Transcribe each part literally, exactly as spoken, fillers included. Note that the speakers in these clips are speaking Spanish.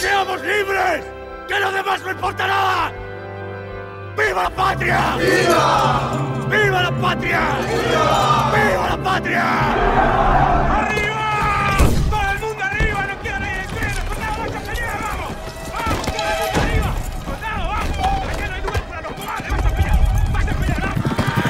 ¡Seamos libres! ¡Que lo demás no importa nada! ¡Viva la patria! ¡Viva! ¡Viva la patria! ¡Viva! ¡Viva la patria! ¡Arriba! ¡Todo el mundo arriba! ¡No queda nadie en freno! ¡Soldado, vaya a pelear! ¡Vamos! ¡Vamos! ¡Todo el mundo arriba! ¡Soldado, vamos! ¡Allá no hay lugar para los cobardes! ¡Vaya a pelear! ¡Vaya a pelear! ¡Vamos!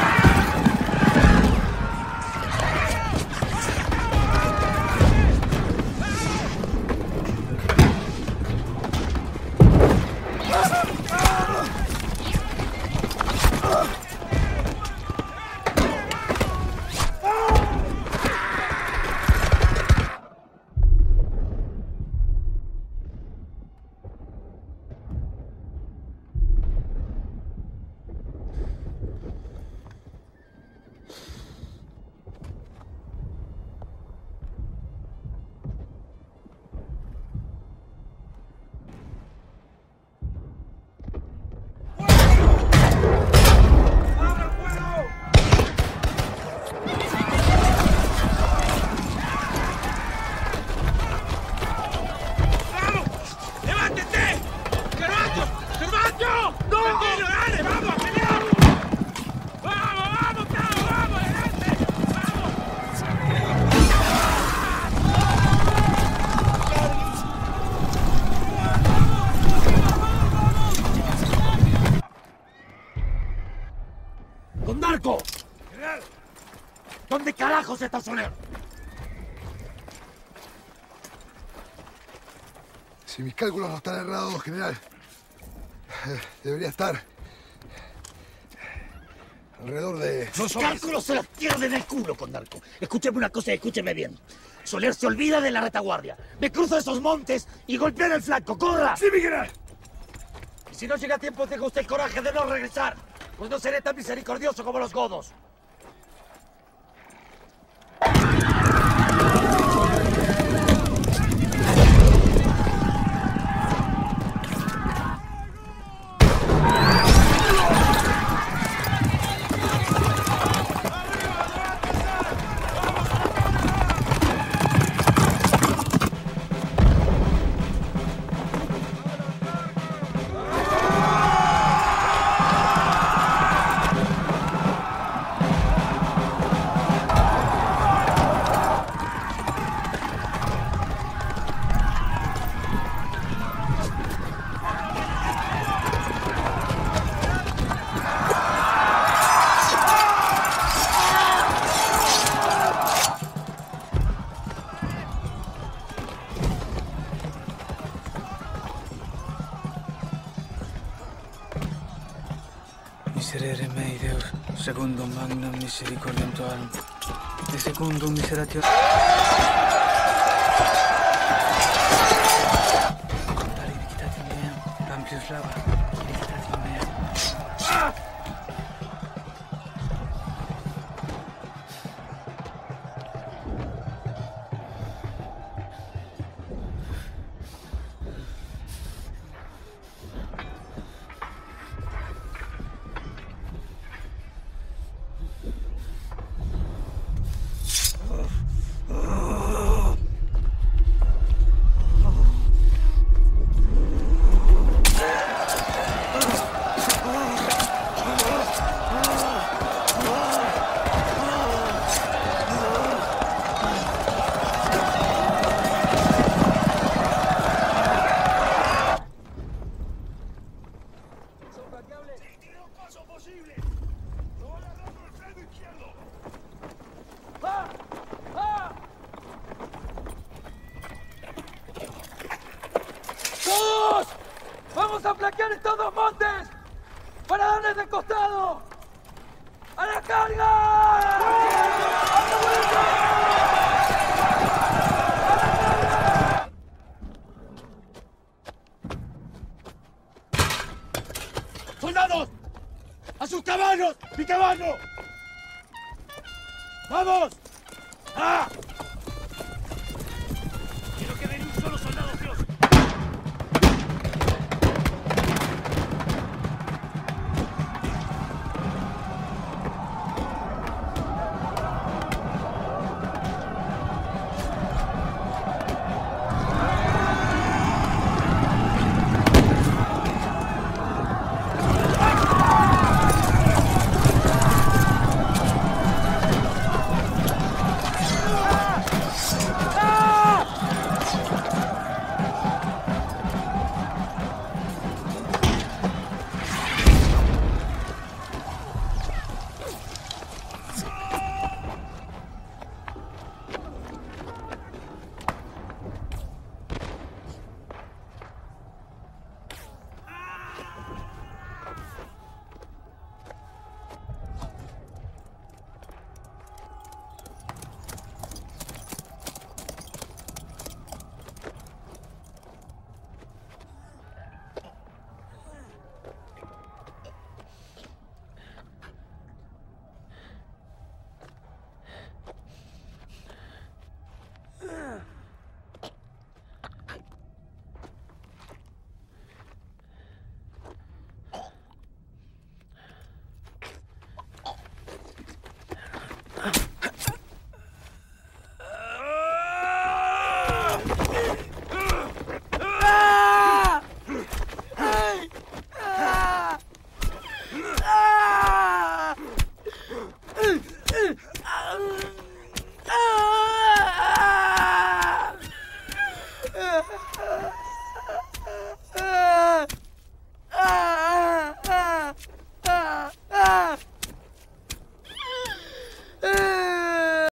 ¡Marcó! ¡General! ¿Dónde carajos está Soler? Si mis cálculos no están errados, general, debería estar alrededor de... Los cálculos se los pierden el culo con Marcó. Escúcheme una cosa y escúcheme bien. Soler se olvida de la retaguardia. Me cruzo esos montes y golpea en el flanco. ¡Corra! ¡Sí, mi general! Y si no llega a tiempo, tenga usted el coraje de no regresar. Pues no seré tan misericordioso como los godos. Miserere mei Deus, secundum magnam misericordiam tuarum, et secundum miseratio... Contare iniquitatem meam, amplius lava, iniquitatem meam. Ah! ¡Soldados! ¡A sus caballos! ¡Mi caballo! ¡Vamos! ¡Ah! Quiero que den un solo soldado, Dios. ¡Ah! ¡Ah!